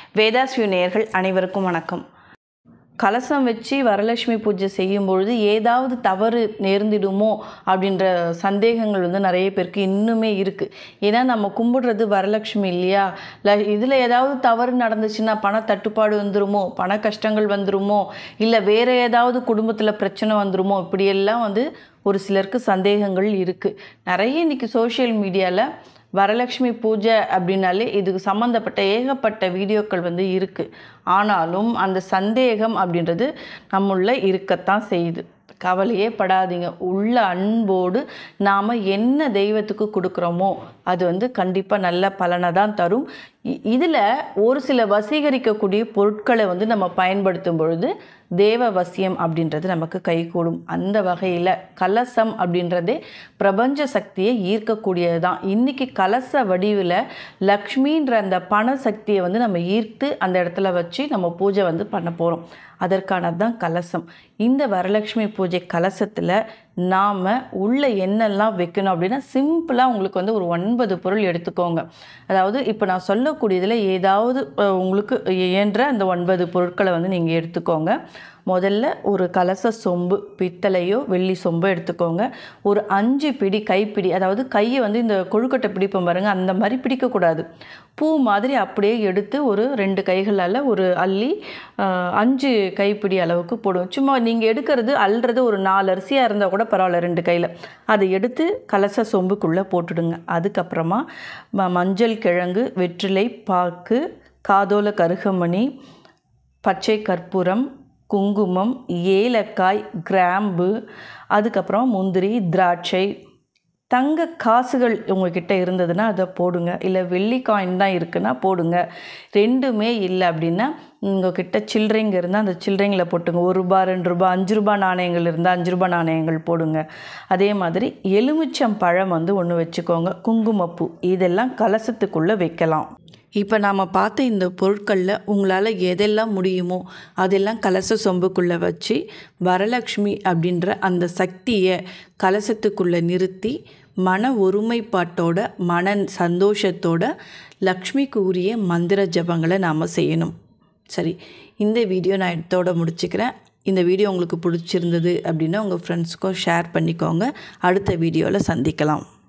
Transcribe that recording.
வேதாஸ்வியூ நேயர்கள் அனைவருக்கும் வணக்கம். கலசம் வச்சு வரலட்சுமி பூஜை செய்யும் பொழுது ஏதாவது தவறு நேர்ந்திடுமோ அப்படின்ற சந்தேகங்கள் நிறைய பேருக்கு இன்னுமே இருக்குது. ஏன்னா நம்ம கும்பிடுறது வரலட்சுமி இல்லையா? இதில் ஏதாவது தவறு நடந்துச்சுன்னா பண தட்டுப்பாடு வந்துருமோ, பண கஷ்டங்கள் வந்துருமோ, இல்லை வேறு ஏதாவது குடும்பத்தில் பிரச்சனை வந்துருமோ, இப்படியெல்லாம் ஒரு சிலருக்கு சந்தேகங்கள் இருக்குது. நிறைய இன்றைக்கி சோஷியல் மீடியாவில் வரலட்சுமி பூஜை அப்படின்னாலே இதுக்கு சம்மந்தப்பட்ட ஏகப்பட்ட வீடியோக்கள் இருக்குது. ஆனாலும் அந்த சந்தேகம் அப்படின்றது நம்முள்ள இருக்கத்தான் செய்யுது. கவலையே படாதீங்க. உள்ள அன்போடு நாம் என்ன தெய்வத்துக்கு கொடுக்குறோமோ அது கண்டிப்பாக நல்ல பலனை தான் தரும். இதில் ஒரு சில வசீகரிக்கக்கூடிய பொருட்களை நம்ம பயன்படுத்தும் பொழுது தேவ வசியம் அப்படின்றது நமக்கு கைகூடும். அந்த வகையில் கலசம் அப்படின்றதே பிரபஞ்ச சக்தியை ஈர்க்கக்கூடியது தான். இன்றைக்கி கலச வடிவில் லக்ஷ்மின்ற அந்த பண சக்தியை நம்ம ஈர்த்து அந்த இடத்துல வச்சு நம்ம பூஜை பண்ண போகிறோம். அதற்கானது தான் கலசம். இந்த வரலட்சுமி பூஜை கலசத்தில் நாம் உள்ள என்னெல்லாம் வைக்கணும் அப்படின்னா, சிம்பிளாக உங்களுக்கு ஒரு 9 பொருள் எடுத்துக்கோங்க. அதாவது இப்போ நான் சொல்லக்கூடியதில் ஏதாவது உங்களுக்கு இயன்ற அந்த 9 பொருட்களை நீங்கள் எடுத்துக்கோங்க. முதல்ல ஒரு கலச சொம்பு, பித்தளையோ வெள்ளி சொம்போ எடுத்துக்கோங்க. ஒரு 5 பிடி கைப்பிடி, அதாவது கையை இந்த கொழுக்கட்டை பிடிப்போம் பாருங்கள், அந்த மாதிரி பிடிக்கக்கூடாது. பூ மாதிரி அப்படியே எடுத்து ஒரு 2 கைகளால் ஒரு அள்ளி 5 கைப்பிடி அளவுக்கு போடுவோம். சும்மா நீங்கள் எடுக்கிறது அள்ளுறது ஒரு 4 அரிசியாக இருந்தால் கூட பரவாயில்ல, 2 கையில் அதை எடுத்து கலச சொம்புக்குள்ளே போட்டுடுங்க. அதுக்கப்புறமா மஞ்சள் கிழங்கு, வெற்றிலை பாக்கு, காதோல கருகமணி, பச்சை கற்பூரம், குங்குமம், ஏலக்காய், கிராம்பு, அதுக்கப்புறம் முந்திரி, திராட்சை, தங்க காசுகள் உங்கள்கிட்ட இருந்ததுன்னா அதை போடுங்க. இல்லை வெள்ளி காயின் தான் இருக்குன்னா போடுங்க. ரெண்டுமே இல்லை அப்படின்னா உங்கள்கிட்ட சில்லறைங்க இருந்தால் அந்த சில்லறைங்களை போட்டுங்க. 1 ரூபா, 2 ரூபா, 5 ரூபா நாணயங்கள் இருந்தால் 5 ரூபா நாணயங்கள் போடுங்க. அதே மாதிரி எலுமிச்சம் பழம் 1 வச்சுக்கோங்க. குங்குமப்பூ, இதெல்லாம் கலசத்துக்குள்ளே வைக்கலாம். இப்போ நாம் பார்த்த இந்த பொருட்களில் உங்களால் எதெல்லாம் முடியுமோ அதெல்லாம் கலச சொம்புக்குள்ளே வச்சு வரலட்சுமி அப்படின்ற அந்த சக்தியை கலசத்துக்குள்ளே நிறுத்தி மன ஒருமைப்பாட்டோட, மன சந்தோஷத்தோட லக்ஷ்மிக்கு உரிய மந்திர ஜபங்களை நாம் செய்யணும். சரி, இந்த வீடியோ நான் இதோட முடிச்சுக்கிறேன். இந்த வீடியோ உங்களுக்கு பிடிச்சிருந்தது அப்படின்னா உங்கள் ஃப்ரெண்ட்ஸ்க்கும் ஷேர் பண்ணிக்கோங்க. அடுத்த வீடியோவில் சந்திக்கலாம்.